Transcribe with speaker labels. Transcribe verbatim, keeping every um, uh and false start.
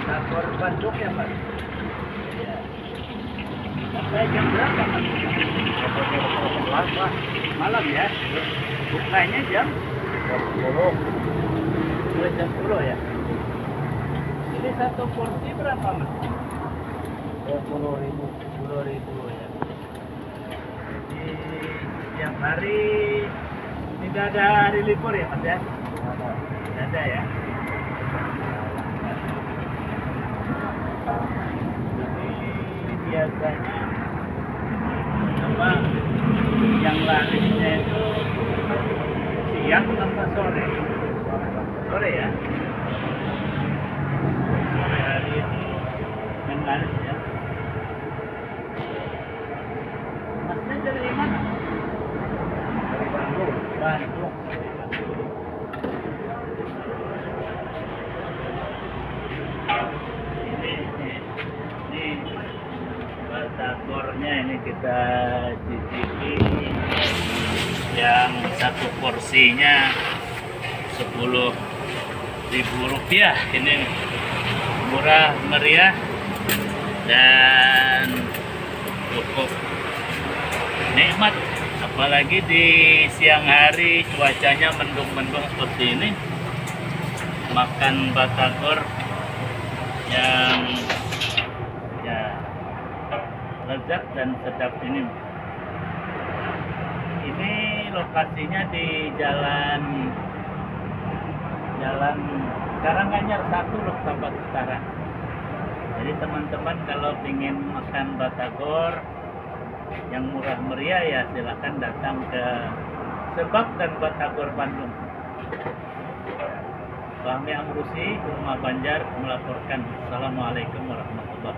Speaker 1: Batagor Bandung ya Mas? Iya. Sampai jam berapa Mas? Sebelas Pak. Malam ya? Bukanya jam? Jam sepuluh. Sudah jam sepuluh ya? Ini satu porsi berapa Mas? Sepuluh ribu. Sepuluh ribu ya. Di setiap hari tidak ada hari libur ya Mas ya? Tidak ada ya? Jadi biasanya apa yang larisnya itu siang sampai sore? Sore ya? Sore hari ini yang laris ya? Masnya dari mana? Dari Bandung. Bandung. Ini, ini, ini batagornya ini kita cicipi yang satu porsinya sepuluh ribu rupiah. Ini murah meriah dan cukup nikmat, apalagi di siang hari cuacanya mendung-mendung seperti ini, makan batagor yang ya lezat dan sedap ini. Ini lokasinya di jalan jalan Karanganyar satu Loh Sahabat Utara. Jadi teman-teman kalau ingin makan batagor yang murah meriah ya silakan datang ke Sebab dan Batagor Bandung. Fahmi Amrusi, Rumah Banjar melaporkan. Assalamualaikum warahmatullahi wabarakatuh.